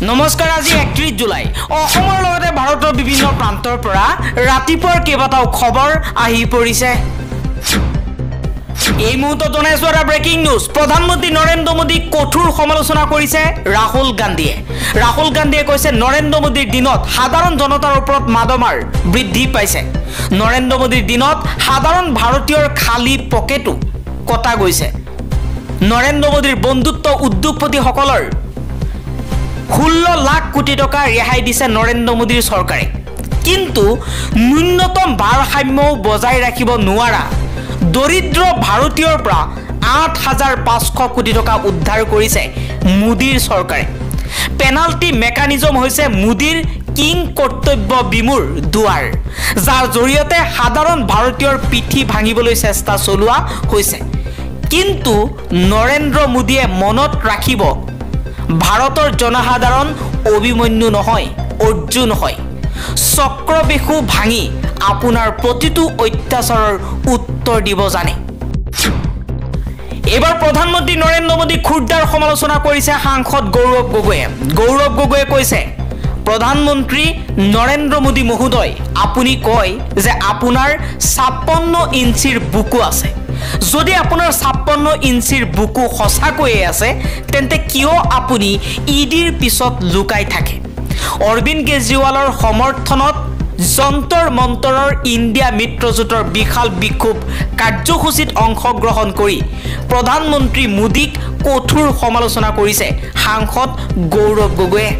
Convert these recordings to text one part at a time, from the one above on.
নমস্কাৰ আজি 31 জুলাই অসমৰ লগতে ভাৰতৰ বিভিন্ন প্ৰান্তৰ পৰা ৰাতিপুৱাৰ কেইবাটাও খবৰ আহি পৰিছে এই মুহূৰ্তত জনাইছো এটা ব্ৰেকিং নিউজ প্ৰধানমন্ত্ৰী নৰেন্দ্ৰ মোদীক কঠোৰ সমালোচনা কৰিছে ৰাহুল গান্ধীয়ে কৈছে নৰেন্দ্ৰ মোদীৰ দিনত সাধাৰণ জনতাৰ ওপৰত মাদমাৰ বৃদ্ধি পাইছে নৰেন্দ্ৰ মোদীৰ দিনত সাধাৰণ ভাৰতীয়ৰ খালী পকেটো কটা গৈছে নৰেন্দ্ৰ মোদীৰ বন্ধুত্ব উদ্যোগপতিসকলৰ 16 লাখ কোটি টকা ৰেহাই দিছে নৰেন্দ্ৰ মোদীৰ চৰকাৰে কিন্তু ন্যূনতম ভাৰসাম্য বজাই ৰাখিব নোৱাৰা দৰিদ্ৰ ভাৰতীয়ৰ পৰা 8500 কোটি টকা উদ্ধাৰ কৰিছে মোদীৰ চৰকাৰে পেনাল্টি মেকানিজম হৈছে মোদীৰ কিং কৰ্তব্য বিমূৰ দুৱাৰ যাৰ জৰিয়তে সাধাৰণ ভাৰতীয়ৰ পিঠি ভাঙিবলৈ চেষ্টা চলোৱা হৈছে কিন্তু নৰেন্দ্ৰ মোদীয়ে মনত ৰাখিব ভাৰতৰ জনসাধাৰণ অভিমন্যু নহয় অৰ্জুন হয় চক্ৰবেশু ভাঙি আপোনাৰ প্ৰতিটো অত্যাচাৰৰ উত্তৰ দিব জানে এবাৰ প্ৰধানমন্ত্ৰী নৰেন্দ্ৰ মোদী খুৰ্দাৰ সমালোচনা কৰিছে সাংসদ গৌৰৱ গগৈয়ে কৈছে প্ৰধানমন্ত্ৰী নৰেন্দ্ৰ মোদী মহোদয় আপুনি কয় যে আপোনাৰ 56 ইঞ্চিৰ বুকু আছে যদি আপোনাৰ 56 ইঞ্চিৰ বুকু সঁচাকৈয়ে আছে তেন্তে কিয় আপুনি ইডিৰ পিছত লুকাই থাকে অৰবিন্দ কেজৰিৱালৰ সমৰ্থনত যন্তৰ মন্তৰৰ ইণ্ডিয়া মিত্ৰজোঁটৰ বিশাল বিক্ষোভ কাৰ্যসূচীত অংশগ্ৰহণ কৰি প্ৰধানমন্ত্ৰী মোদীক কঠোৰ সমালোচনা কৰিছে সাংসদ গৌৰৱ গগৈয়ে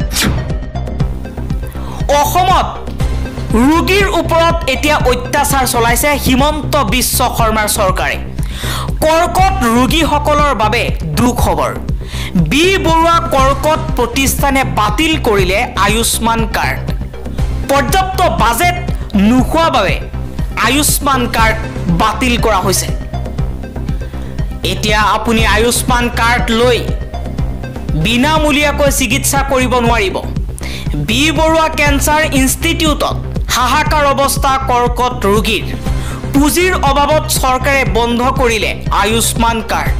অসমত ৰোগীৰ ওপৰত এতিয়া অত্যাচাৰ চলাইছে হিমন্ত বিশ্ব শৰ্মাৰ চৰকাৰে কৰ্কট ৰোগীসকলৰ বাবে দুখবৰ বি বৰুৱা কৰ্কট প্ৰতিষ্ঠানে বাতিল কৰিলে আয়ুষ্মান কাৰ্ড পৰ্যাপ্ত বাজেট নোহোৱাৰ বাবে আয়ুষ্মান কাৰ্ড বাতিল কৰা হৈছে এতিয়া আপুনি আয়ুষ্মান কাৰ্ড লৈ বিনামূলীয়াকৈ চিকিৎসা কৰিব নোৱাৰিব বি বৰুৱা কেঞ্চাৰ ইনষ্টিটিউটত হাহাকাৰ অৱস্থা কৰ্কট ৰোগীৰ পুঁজিৰ অভাৱত চৰকাৰে বন্ধ কৰিলে আয়ুষ্মান কাৰ্ড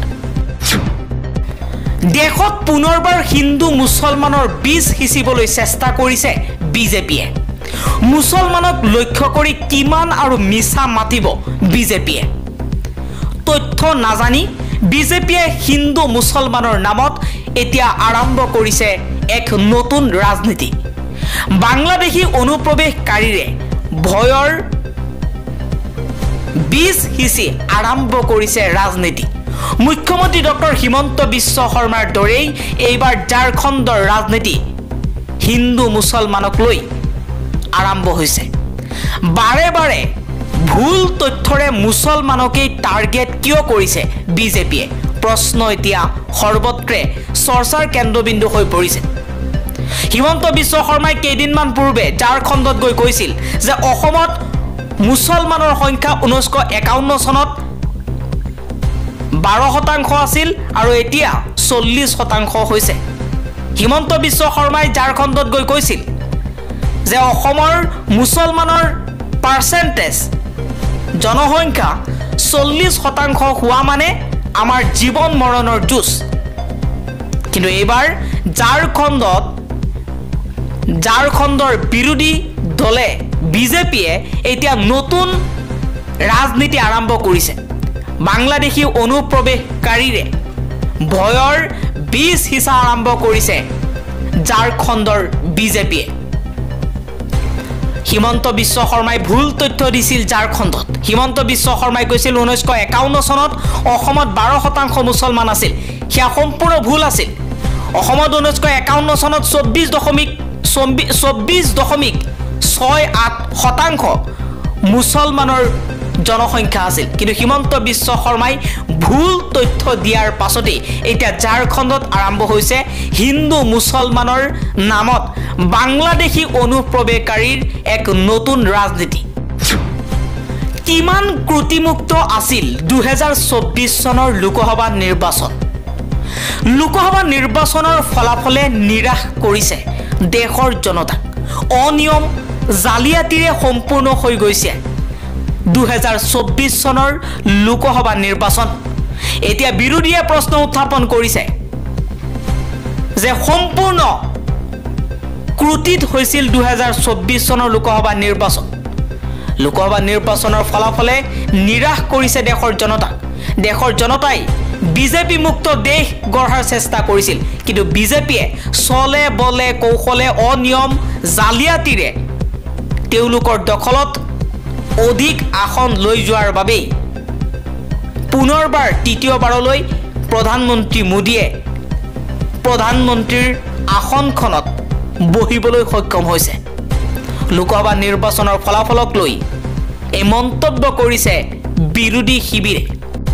দেশত পুনৰবাৰ হিন্দু মুছলমানৰ বীজ সিঁচিবলৈ চেষ্টা কৰিছে বিজেপিয়ে মুছলমানক লক্ষ্য কৰি কিমান আৰু মিছা মাতিব বিজেপিয়ে তথ্য নাজানি বিজেপিয়ে হিন্দু মুছলমানৰ নামত এতিয়া আৰম্ভ কৰিছে এক নতুন ৰাজনীতি বাংলাদেশী অনুপ্ৰৱেশকাৰীৰে ভয়ৰ বীজ সিঁচি আৰম্ভ কৰিছে ৰাজনীতি মুখ্যমন্ত্ৰী ডক্টৰ হিমন্ত বিশ্ব শৰ্মাৰ দৰেই এইবাৰ ঝাৰখণ্ডৰ ৰাজনীতি হিন্দু মুছলমানক লৈ আৰম্ভ হৈছে বাৰে বাৰে ভুল তথ্যৰে মুছলমানকেই টাৰ্গেট কিয় কৰিছে বিজেপিয়ে প্ৰশ্ন এতিয়া সৰ্বত্ৰে চৰ্চাৰ কেন্দ্ৰবিন্দু হৈ পৰিছে হিমন্ত বিশ্ব শৰ্মাই কেইদিনমান পূৰ্বে ঝাৰখণ্ডত গৈ কৈছিল যে অসমত মুছলমানৰ সংখ্যা 1951 চনত 12% আছিল আৰু এতিয়া 40% হৈছে হিমন্ত বিশ্ব শৰ্মাই ঝাৰখণ্ডত গৈ কৈছিল যে অসমৰ মুছলমানৰ পাৰ্চেন্টেজ জনসংখ্যা 40% হোৱা মানে আমাৰ জীৱন মৰণৰ যুঁজ কিন্তু এইবাৰ ঝাৰখণ্ডৰ বিৰোধী দলে বিজেপিয়ে এতিয়া নতুন ৰাজনীতি আৰম্ভ কৰিছে বাংলাদেশী অনুপ্ৰৱেশকাৰীৰে ভয়ৰ বীজ সিঁচা আৰম্ভ কৰিছে ঝাৰখণ্ডৰ বিজেপিয়ে হিমন্ত বিশ্ব শৰ্মাই ভুল তথ্য দিছিল ঝাৰখণ্ডত হিমন্ত বিশ্ব শৰ্মাই কৈছিল 1951 চনত অসমত 12% মুছলমান আছিল সেয়া সম্পূৰ্ণ ভুল আছিল অসমত 1951 চনত 24.68% মুছলমানৰ জনসংখ্যা আছিল কিন্তু হিমন্ত বিশ্ব শৰ্মাই ভুল তথ্য দিয়াৰ পাছতে এতিয়া ঝাৰখণ্ডত আৰম্ভ হৈছে হিন্দু মুছলমানৰ নামত বাংলাদেশী অনুপ্ৰৱেশকাৰীৰ এক নতুন ৰাজনীতি কিমান ত্ৰুটিমুক্ত আছিল 2024 চনৰ লোকসভা নিৰ্বাচনৰ ফলাফলে নিৰাশ কৰিছে দেশৰ জনতাক অনিয়ম জালিয়াতিৰে সম্পূৰ্ণ হৈ গৈছে 2024 চনৰ লোকসভা নিৰ্বাচন এতিয়া বিৰোধীয়ে প্ৰশ্ন উত্থাপন কৰিছে যে সম্পূৰ্ণ ক্ৰুটিত হৈছিল 2024 চনৰ লোকসভা নিৰ্বাচন। লোকসভা নিৰ্বাচনৰ ফলাফলে নিৰাশ কৰিছে দেশৰ জনতাক। দেশৰ জনতাই বিজেপি মুক্ত দেশ গঢ়াৰ চেষ্টা কৰিছিল, কিন্তু বিজেপিয়ে চলে বলে কৌশলে অনিয়ম জালিয়াতিৰে তেওঁলোকৰ দখলত অধিক আসন লৈ যোৱাৰ বাবেই পুনৰবাৰ তৃতীয়বাৰলৈ প্ৰধানমন্ত্ৰী মোদীয়ে প্ৰধানমন্ত্ৰীৰ আসনখনত বহিবলৈ সক্ষম হৈছে। লোকসভা নিৰ্বাচনৰ ফলাফলক লৈ এই মন্তব্য কৰিছে বিৰোধী শিবিৰে।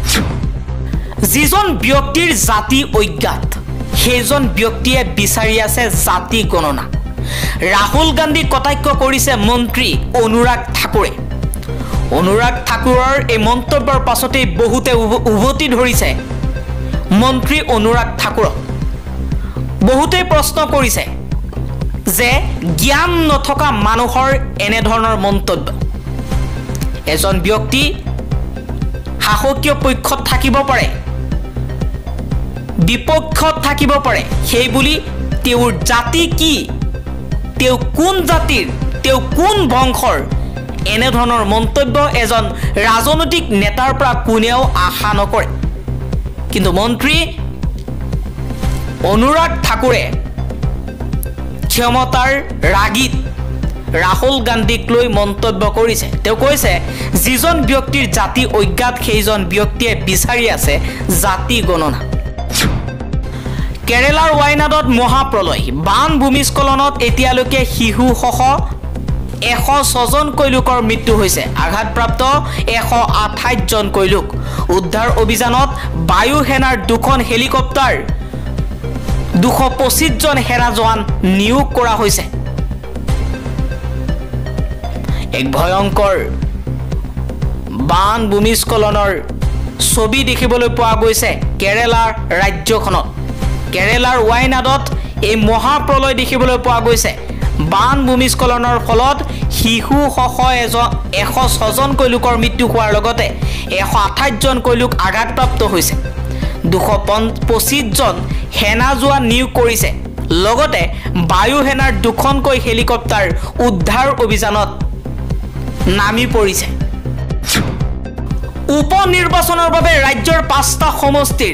যিজন ব্যক্তিৰ জাতি অজ্ঞাত সেইজন ব্যক্তিয়ে বিচাৰি আছে জাতি গণনা। ৰাহুল গান্ধী কটাক্ষ কৰিছে মন্ত্ৰী অনুৰাগ ঠাকুৰে। অনুৰাগ ঠাকুৰৰ এই মন্তব্যৰ পাছতেই বহুতে উভতি ধৰিছে মন্ত্ৰী অনুৰাগ ঠাকুৰক। বহুতে প্ৰশ্ন কৰিছে যে জ্ঞান নথকা মানুহৰ এনেধৰণৰ মন্তব্য। এজন ব্যক্তি শাসকীয় পক্ষত থাকিব পাৰে, বিপক্ষত থাকিব পাৰে, সেই বুলি তেওঁৰ জাতি কি, তেওঁ কোন জাতিৰ, তেওঁ কোন বংশৰ, এনেধৰণৰ মন্তব্য এজন ৰাজনৈতিক নেতাৰ পৰা কোনেও আশা নকৰে। কিন্তু মন্ত্ৰী অনুৰাগ ঠাকুৰে ক্ষমতাৰ ৰাগিত ৰাহুল গান্ধীক লৈ মন্তব্য কৰিছে। তেওঁ কৈছে যিজন ব্যক্তিৰ জাতি অজ্ঞাত সেইজন ব্যক্তিয়ে বিচাৰি আছে জাতি গণনা। কেৰেলাৰ ৱাইনাডত মহাপ্ৰলয়, বান ভূমিস্খলনত এতিয়ালৈকে শিশুসহ 106 জনকৈ লোকৰ মৃত্যু হৈছে। আঘাতপ্ৰাপ্ত 128 জনকৈ লোক। উদ্ধাৰ অভিযানত বায়ু সেনাৰ 2খন হেলিকপ্টাৰ 225 জন সেনা জোৱান নিয়োগ কৰা হৈছে। এক ভয়ংকৰ বান ভূমিস্খলনৰ ছবি দেখিবলৈ পোৱা গৈছে কেৰেলাৰ ৰাজ্যখনত। কেৰেলাৰ ৱাইনাডত এই মহাপ্ৰলয় দেখিবলৈ পোৱা গৈছে। বান ভূমিস্খলনৰ ফলত শিশুসহ 106 জনকৈ লোকৰ মৃত্যু হোৱাৰ লগতে 128 জনকৈ লোক আঘাতপ্ৰাপ্ত হৈছে। 225 জন সেনা জোৱান নিয়োগ কৰিছে। লগতে বায়ু সেনাৰ 2খনকৈ হেলিকপ্টাৰ উদ্ধাৰ অভিযানত নামি পৰিছে। উপ নিৰ্বাচনৰ বাবে ৰাজ্যৰ 5টা সমষ্টিৰ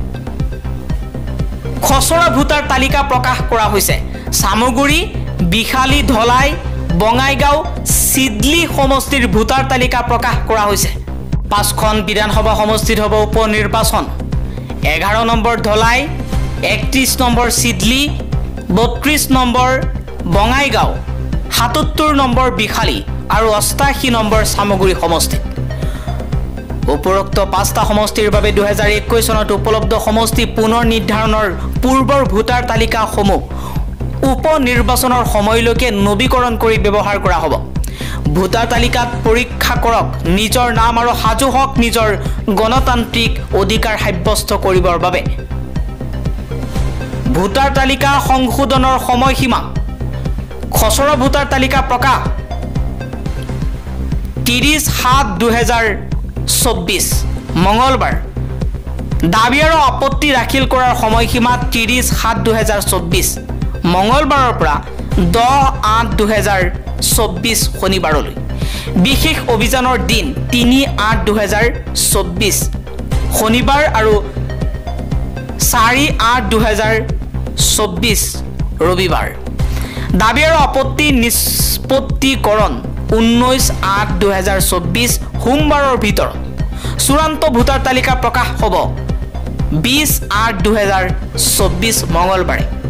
খচৰা ভোটাৰ তালিকা প্ৰকাশ কৰা হৈছে। সামগুৰি, বিশালী, ধলাই, বঙাইগাঁও, চিডলি সমষ্টিৰ ভোটাৰ তালিকা প্ৰকাশ কৰা হৈছে। 5খন বিধানসভা সমষ্টিত হ'ব উপ নিৰ্বাচন। 11 number Dholai, 31 number Sidli, 32 number Bongaigaon, 77 number Behali আৰু 88 নম্বৰ সামগুৰি সমষ্টি। উপৰোক্ত 5টা সমষ্টিৰ বাবে 2021 চনত উপলব্ধ সমষ্টি পুনৰ নিৰ্ধাৰণৰ পূৰ্বৰ ভোটাৰ তালিকাসমূহ উপ নিৰ্বাচনৰ সময়লৈকে নৱীকৰণ কৰি ব্যৱহাৰ কৰা হ'ব। ভোটাৰ তালিকাত পৰীক্ষা কৰক, নিজৰ নাম আৰু সাজু হওক নিজৰ গণতান্ত্ৰিক অধিকাৰ সাব্যস্ত কৰিবৰ বাবে। ভোটাৰ তালিকা সংশোধনৰ সময়সীমা। খচৰা ভোটাৰ তালিকা প্ৰকাশ 30/7/2024 মঙলবাৰ। দাবী আৰু আপত্তি দাখিল কৰাৰ সময়সীমা 30/7/2024 মঙলবাৰৰ পৰা 10/8/2024 শনিবাৰলৈ। বিশেষ অভিযানৰ দিন 3/8/2024 শনিবাৰ আৰু 4/8/2024 ৰবিবাৰ। দাবী আৰু আপত্তি নিষ্পত্তিকৰণ 19/8/2024 সোমবাৰৰ ভিতৰত। চূড়ান্ত ভোটাৰ তালিকা প্ৰকাশ হ'ব 20/8/2024 মঙলবাৰে।